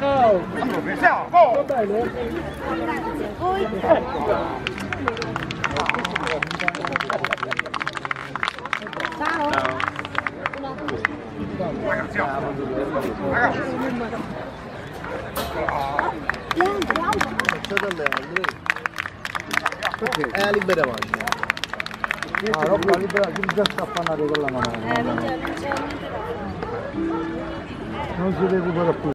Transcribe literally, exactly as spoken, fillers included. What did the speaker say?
Ciao! Ciao! Oh! Va bene? Grazie. Voi? Ciao! Ragazzi, ragazzi! C'è da Leandro. Perché? È libera macchina. Ah, roba libera, che già sta affannando con la mano. Eh, non c'è, non c'è. Non si recupera più.